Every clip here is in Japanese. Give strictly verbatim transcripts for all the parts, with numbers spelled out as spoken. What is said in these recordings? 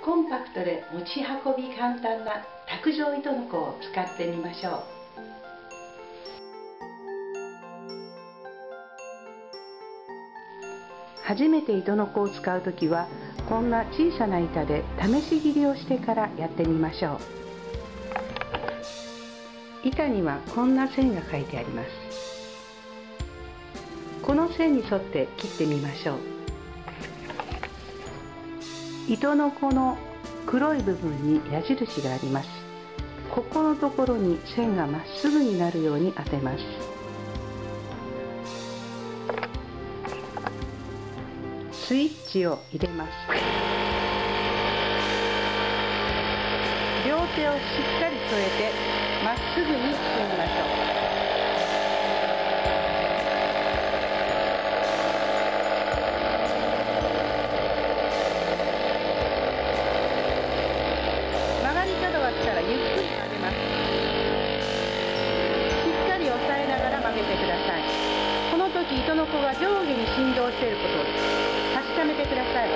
コンパクトで持ち運び簡単な卓上糸のこを使ってみましょう。初めて糸のこを使うときはこんな小さな板で試し切りをしてからやってみましょう。板にはこんな線が書いてあります。この線に沿って切ってみましょう。糸のこの黒い部分に矢印があります。ここのところに線がまっすぐになるように当てます。スイッチを入れます。両手をしっかり添えてまっすぐに進みましょう。曲がり角が来たらゆっくり曲げます。しっかり押さえながら曲げてください。この時糸のこが上下に振動していることを確かめてください。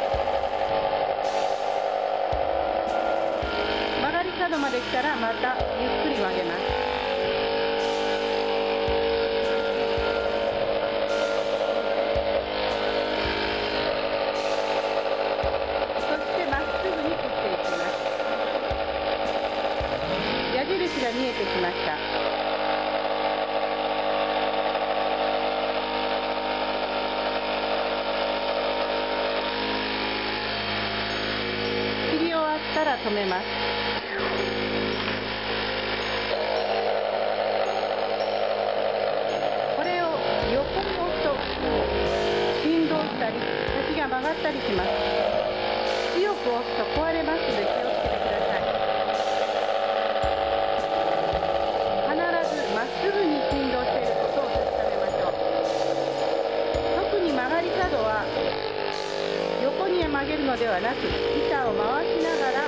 曲がり角まで来たらまたゆっくり曲げます。そしてまっすぐに切っていきます。矢印が見えてきました。切り終わったら止めます。これを横に押すと振動したり先が曲がったりします。強く押すと壊れますので気をつけてください。必ずまっすぐに振動していることを確かめましょう。特に曲がり角は横に曲げるのではなく板を回しながら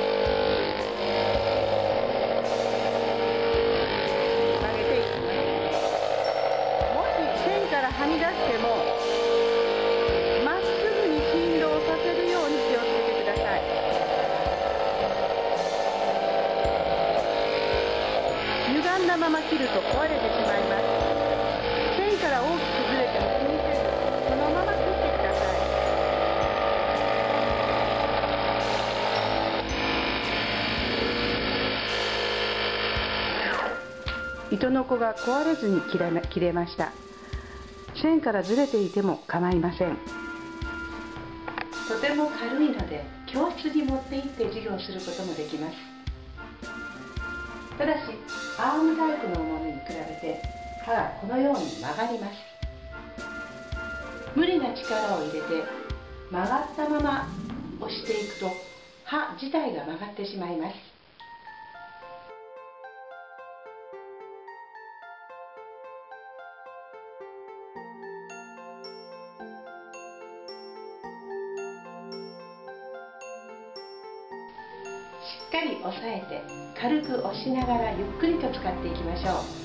曲げていきます。もし線からはみ出してもまっすぐに振動させるように気をつけてください。歪んだまま切ると壊れてしまいます。線から大きくずれても気にせずそのまま切ってください。糸のこが壊れずに切れま、切れました。線からずれていても構いません。とても軽いので教室に持って行って授業することもできます。ただしアームタイプのものに比べて刃がこのように曲がります。無理な力を入れて曲がったまま押していくと刃自体が曲がってしまいます。しっかり押さえて軽く押しながらゆっくりと使っていきましょう。